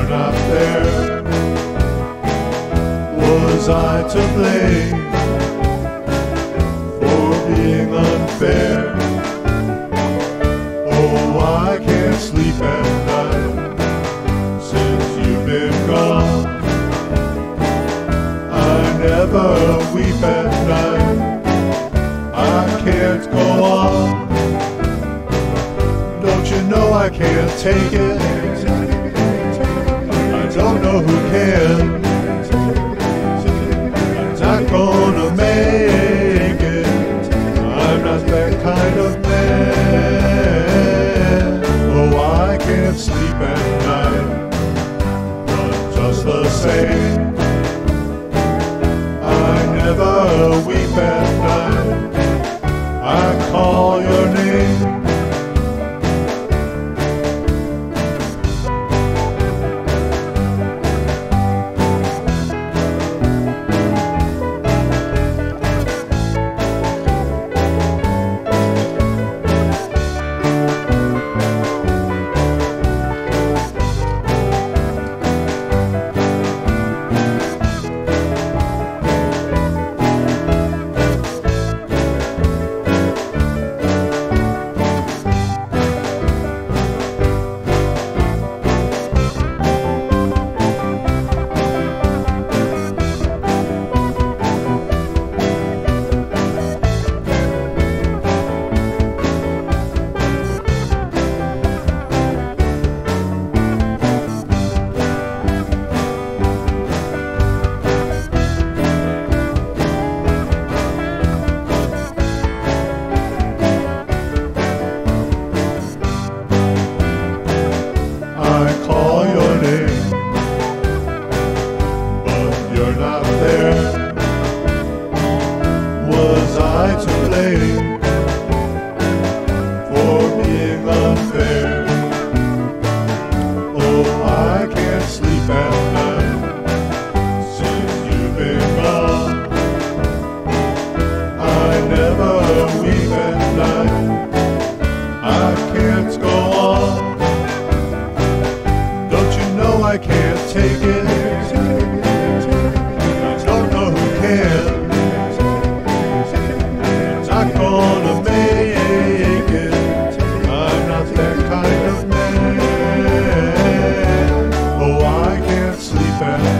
not there. Was I to blame for being unfair? Oh, I can't sleep at night since you've been gone. I never weep at night, I can't go on. Don't you know I can't take it? I don't know who can. I'm not gonna make it. I'm not that kind of man. Oh, I can't sleep at night, but just the same, I never weep at night. I call your name. You're not there. Was I to blame for being unfair? Oh, I can't sleep at night since you've been gone. I never weep at night, I can't go on. Don't you know I can't take it? Not gonna make it. I'm not that kind of man. Oh, I can't sleep at night.